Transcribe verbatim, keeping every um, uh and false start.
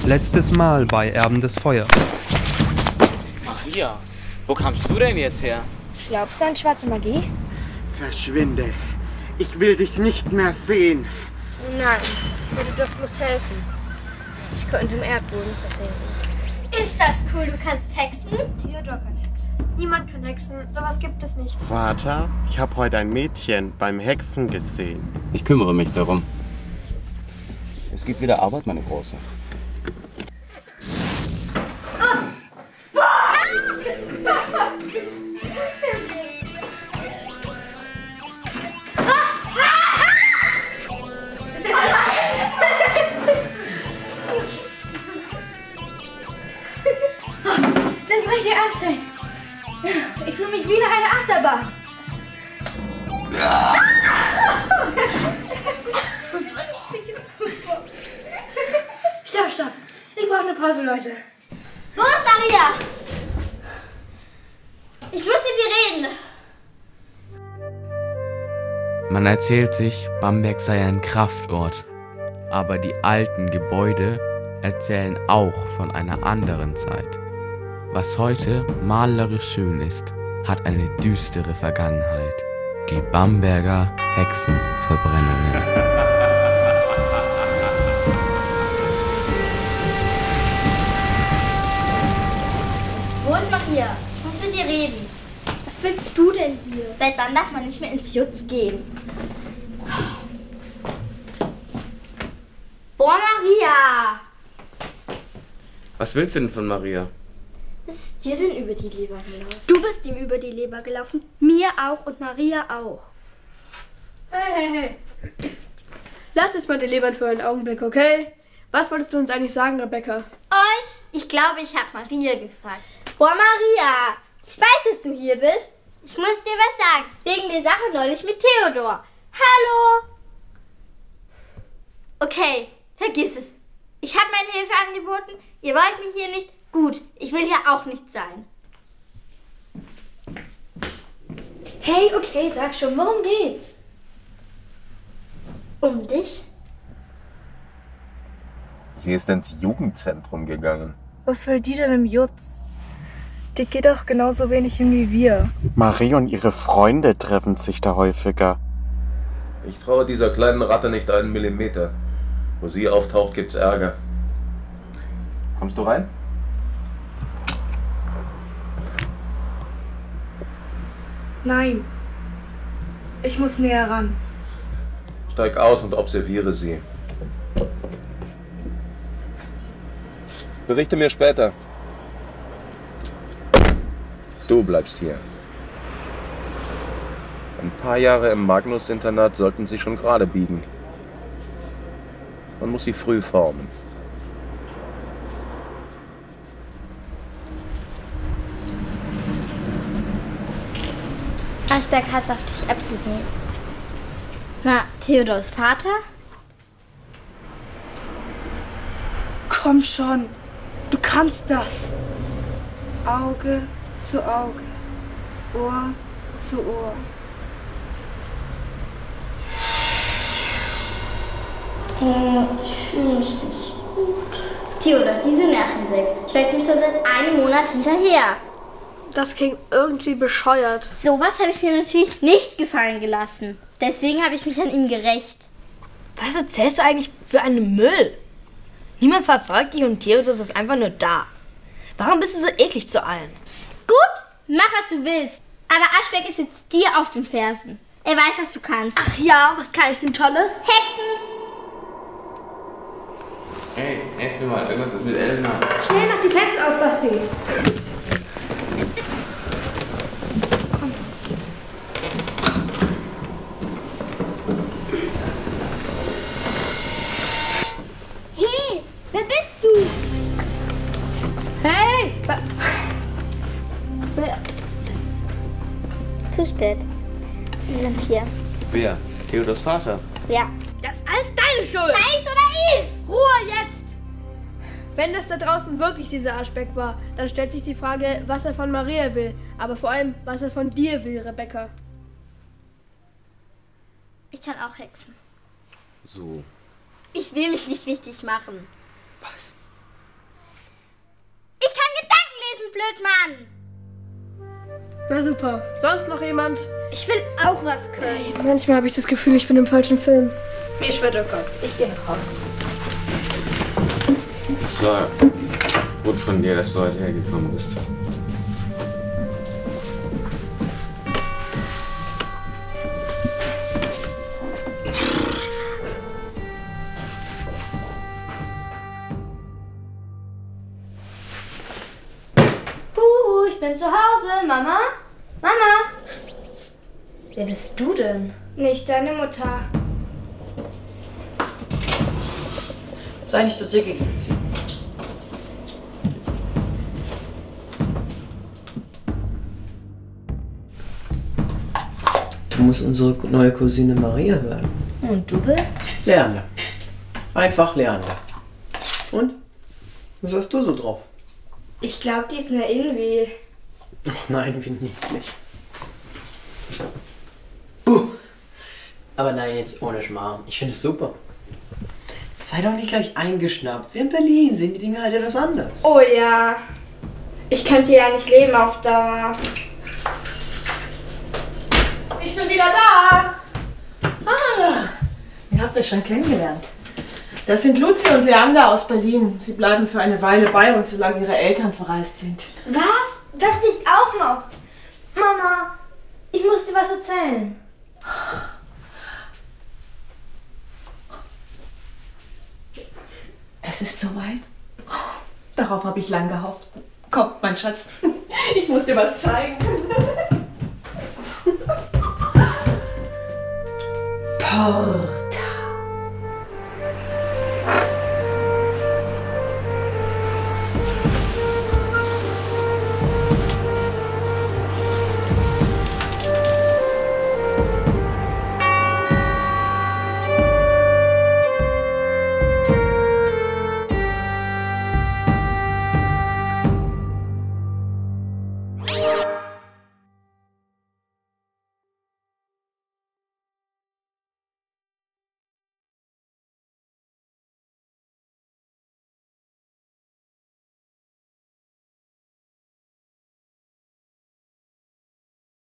Letztes Mal bei Erben des Feuers. Maria, wo kamst du denn jetzt her? Glaubst du an schwarze Magie? Verschwinde. Ich will dich nicht mehr sehen. Nein, würde doch bloß helfen. Ich könnte im Erdboden versinken. Ist das cool, du kannst hexen? Theodor kann hexen. Niemand kann hexen, sowas gibt es nicht. Vater, ich habe heute ein Mädchen beim Hexen gesehen. Ich kümmere mich darum. Es gibt wieder Arbeit, meine Große. Das ist richtig anstrengend. Ich fühle mich wie in einer Achterbahn. Stopp, stopp. Ich brauche eine Pause, Leute. Wo ist Maria? Ich muss mit ihr reden. Man erzählt sich, Bamberg sei ein Kraftort. Aber die alten Gebäude erzählen auch von einer anderen Zeit. Was heute malerisch schön ist, hat eine düstere Vergangenheit. Die Bamberger Hexenverbrennungen. Wo ist Maria? Ich muss mit ihr reden. Was willst du denn hier? Seit wann darf man nicht mehr ins Jutz gehen? Boah, Maria! Was willst du denn von Maria? Was ist dir denn über die Leber gelaufen? Du bist ihm über die Leber gelaufen, mir auch und Maria auch. Hey, hey, hey. Lass es mal die Lebern für einen Augenblick, okay? Was wolltest du uns eigentlich sagen, Rebecca? Euch? Ich glaube, ich habe Maria gefragt. Boah, Maria! Ich weiß, dass du hier bist. Ich muss dir was sagen. Wegen der Sache neulich mit Theodor. Hallo? Okay, vergiss es. Ich habe meine Hilfe angeboten. Ihr wollt mich hier nicht. Gut, ich will hier auch nicht sein. Hey, okay, sag schon, worum geht's? Um dich? Sie ist ins Jugendzentrum gegangen. Was will die denn im Jutz? Die geht doch genauso wenig hin wie wir. Marie und ihre Freunde treffen sich da häufiger. Ich traue dieser kleinen Ratte nicht einen Millimeter. Wo sie auftaucht, gibt's Ärger. Kommst du rein? Nein. Ich muss näher ran. Steig aus und observiere sie. Berichte mir später. Du bleibst hier. Ein paar Jahre im Magnus-Internat sollten sie schon gerade biegen. Man muss sie früh formen. Aschberg hat's auf dich abgesehen. Na, Theodors Vater? Komm schon. Du kannst das. Auge zu Auge. Ohr zu Ohr. Ich fühle mich nicht gut. Theodor, diese Nervensäge schlägt mich schon seit einem Monat hinterher. Das klingt irgendwie bescheuert. Sowas habe ich mir natürlich nicht gefallen gelassen. Deswegen habe ich mich an ihm gerächt. Was erzählst du eigentlich für einen Müll? Niemand verfolgt dich und Theodor ist einfach nur da. Warum bist du so eklig zu allen? Gut, mach was du willst. Aber Aschberg ist jetzt dir auf den Fersen. Er weiß, was du kannst. Ach ja, was kann ich denn Tolles? Hexen! Hey, helf mir mal, irgendwas ist mit Elena. Schnell mach die Fenster auf, Basti. Hey, wer bist du? Hey! Wa- Zu spät. Sie sind hier. Wer? Theodors Vater? Ja. Das ist alles deine Schuld. Eis oder Eve? Ruhe jetzt! Wenn das da draußen wirklich dieser Aschbeck war, dann stellt sich die Frage, was er von Maria will. Aber vor allem, was er von dir will, Rebecca. Ich kann auch hexen. So. Ich will mich nicht wichtig machen. Was? Mann! Na super. Sonst noch jemand? Ich will auch was können. Manchmal habe ich das Gefühl, ich bin im falschen Film. Mir schwirrt der Kopf. Ich gehe nach Hause. Es war gut von dir, dass du heute hergekommen bist. Huhu, ich bin zu Hause. Mama? Mama? Wer bist du denn? Nicht deine Mutter. Sei nicht so zickig, Luzi. Du musst unsere neue Cousine Maria hören. Und du bist? Leander. Einfach Leander. Und? Was hast du so drauf? Ich glaube, die ist eine irgendwie. Ach nein, wie niedlich. Buh. Aber nein, jetzt ohne Schmarrn. Ich finde es super. Sei doch nicht gleich eingeschnappt. Wir in Berlin sehen die Dinge halt etwas anders. Oh ja. Ich könnte hier ja nicht leben auf Dauer. Ich bin wieder da! Ah, ihr habt euch schon kennengelernt. Das sind Luzi und Leander aus Berlin. Sie bleiben für eine Weile bei uns, solange ihre Eltern verreist sind. Was? Das nicht auch noch? Mama, ich muss dir was erzählen. Es ist soweit. Darauf habe ich lang gehofft. Komm, mein Schatz, ich muss dir was zeigen. Porr.